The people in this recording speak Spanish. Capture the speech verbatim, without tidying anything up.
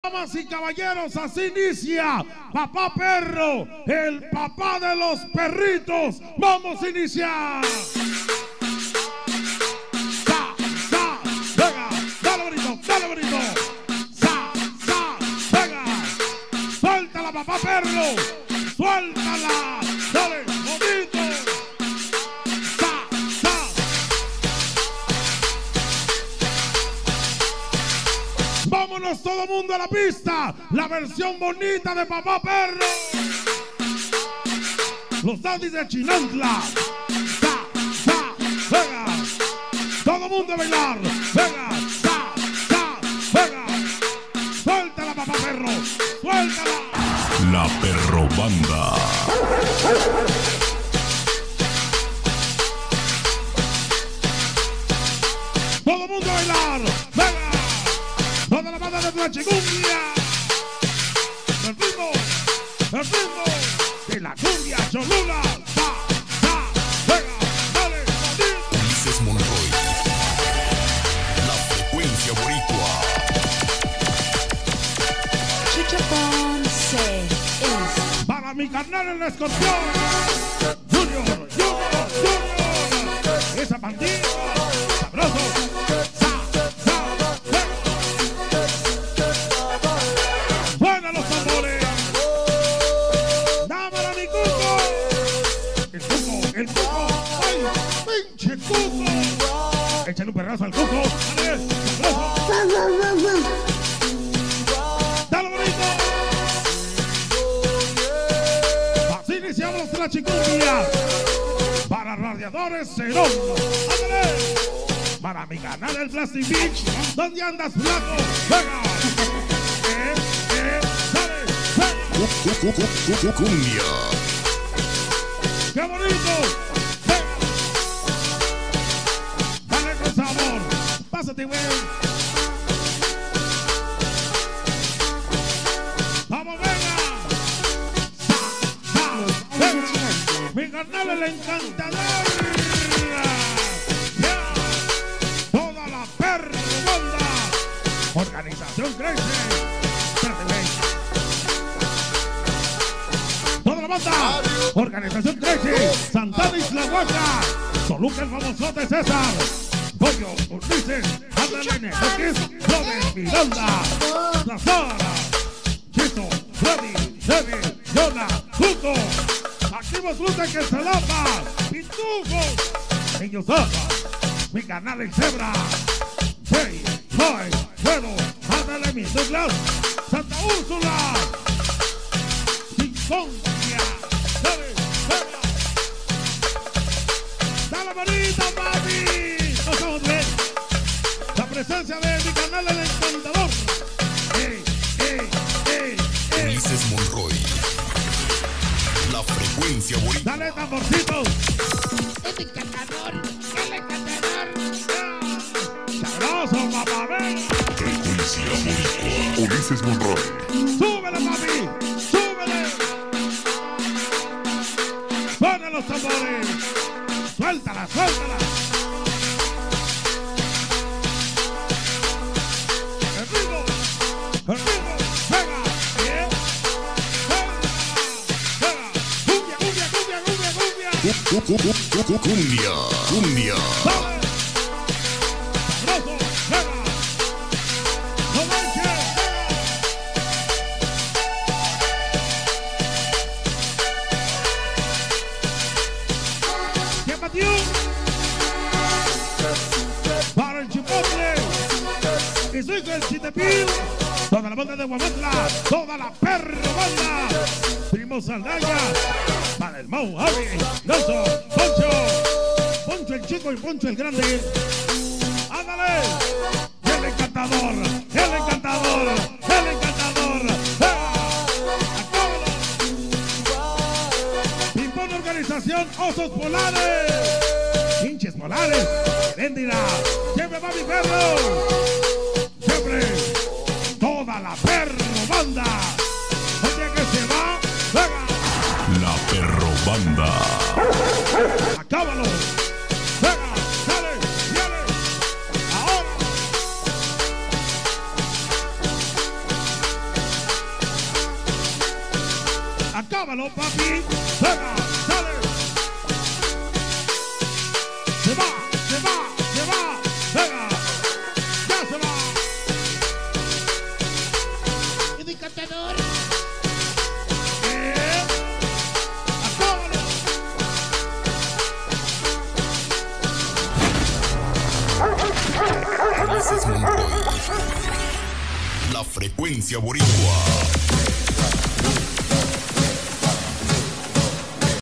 Damas y caballeros, así inicia Papá Perro, el papá de los perritos. Vamos a iniciar. Sa, sa, venga, dale bonito, dale bonito. Sa, sa, venga. Suéltala, Papá Perro. Suéltala, dale bonito. Sa, sa. Vámonos todo mundo a la pista. La versión bonita de Papá Perro. Los daddies de Chinantla. Sa, sa, venga. Todo mundo a bailar. Venga, sa, sa, venga. Suéltala, Papá Perro. Suéltala. La Perro Banda. Todo mundo a bailar. Venga. Toda la banda de Tlachicumbia. El ritmo, el ritmo de la cumbia cholula. Sa, sa, venga, dale, dale. Ulises Monroy. La frecuencia boricua. Chucho Ponce es Para mi carnal el escorpión. Junior, Junior, Junior. Esa pandilla, sabroso. Sa, sa, venga. Suenan los tambores. Dámela mi cuco. El cuco, el cuco. Ay, pinche cuco. Échale un perrazo al cuco. Dale, sabroso. Dale bonito. Así iniciamos la chicumbia. Para radiadores Cerón. Ándale. Para mi canal el Plastic Beach. ¿Dónde andas, flaco? Venga. Eh, eh, dale, venga. Cumbia. ¡Qué bonito! Venga. Dale con sabor. Pásate, güey. Vamos, venga. Sa, sa, venga. Mi carnal el encantador. Yeah. Toda la perra banda. Organización crece. Espérate, güey. Toda la banda. Organización crece. Santana Isla Huaca. Toluca el famosote César. Pollo, Ulises, Ándale, Nex, Robert, Miranda, Lazara, Chito, Freddy, Debbie, Yona, Tuco. Activos Luta que se lapa. Pitufos. Niños Zapa. Mi canal el Zebra. Jay, Joy, Bueno, Ándale, mi Douglas. Santa Úrsula. Sinfonia. Dale, venga. Dale bonita, papi. No somos bien. La presencia de mi canal el encantador. Eh, eh, eh, eh. Ulises Monroy. La frecuencia boricua. Dale tamborcitos. el encantador, el encantador. Sabroso, papá, ven. Frecuencia boricua. Ulises Monroy. Súbele, papi. Súbele. Pon los tambores. Suéltala, suéltala. El ritmo, el ritmo. Venga, bien. Venga, venga. Cumbia, cumbia, cumbia, cumbia, cumbia. Cu- cu- cu- cu- cu- Cumbia. Cumbia. Dale. Sabroso, venga. No manches, venga. ¿Qué batió? Para el chipotle. Y su hijo el chitepil. Toda la banda de Guamantla. Toda la perra banda. Primo Saldaya. Para el Mau, Javi, Nelson, Poncho. Poncho el chico y Poncho el grande. ¡Ándale! El encantador. El encantador. El encantador. ¡Venga! ¡Acábalo! Pimpón Organización Osos Polares. Pinches polares. Heréndira. Siempre va mi perro. Siempre. Toda la perro banda. Oye que se va. Venga. La Perro Banda. Acábalo. Venga. Dale. Dale. Ahora. Acábalo, papi. Venga, dale. Se va, se va, se va. Venga. Ya se va. Y mi cantador. Eh. Acábalo. Ulises Monroy. La frecuencia boricua.